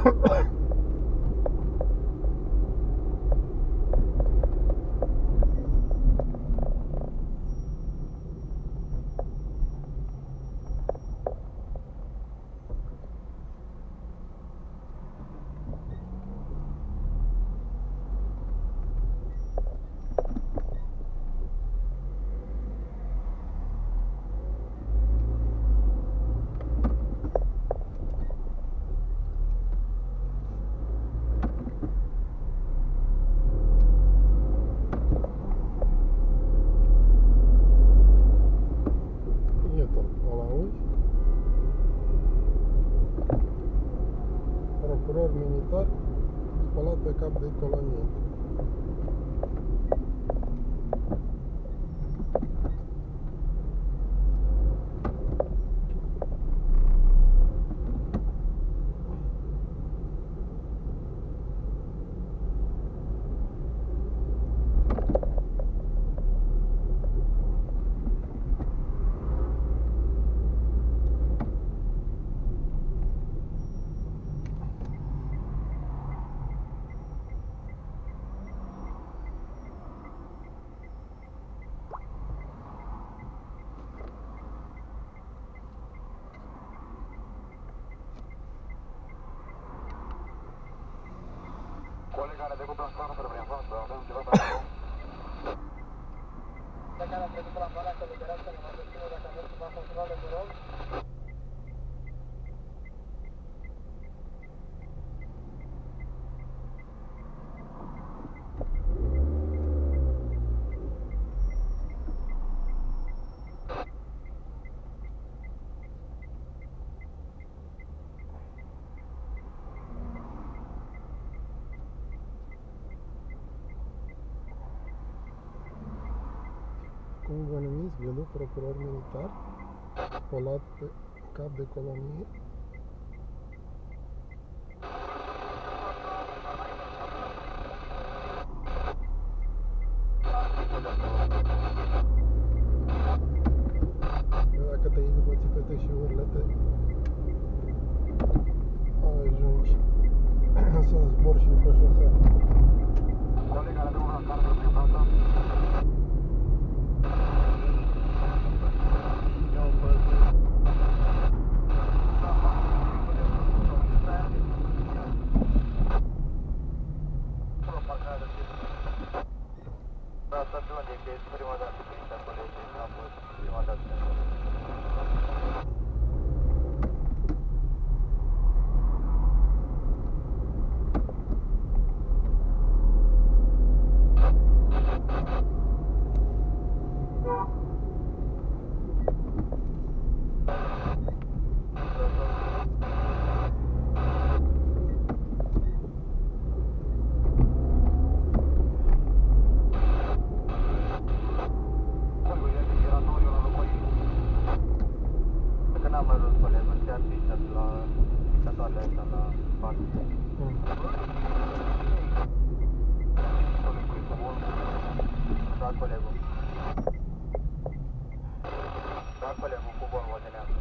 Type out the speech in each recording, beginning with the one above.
Procuror militar spălat pe cap de colonie. Colega care a trecut planșoară trebuie în față, avem ceva pe acolo. Cea care a trecut planșoara să liberească, ne mai susține dacă aveți ceva controle, vă rog. Cum vă numiți, Vilu, procuror militar, spălat pe cap de colonie? Dacă te iei după țipete și urlete, ajungi să zbor și pe șosea. Colega care a trecut planșoară trebuie în față. Prima dată printre colegi, a fost prima dată. N-am mai vrut colegul, se artistă la toate astea, la parte. Da, colegul. Da, colegul, cu Volvo de neam.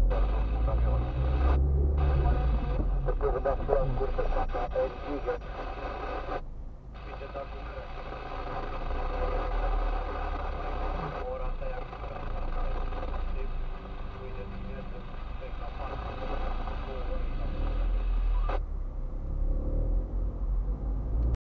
Cursa,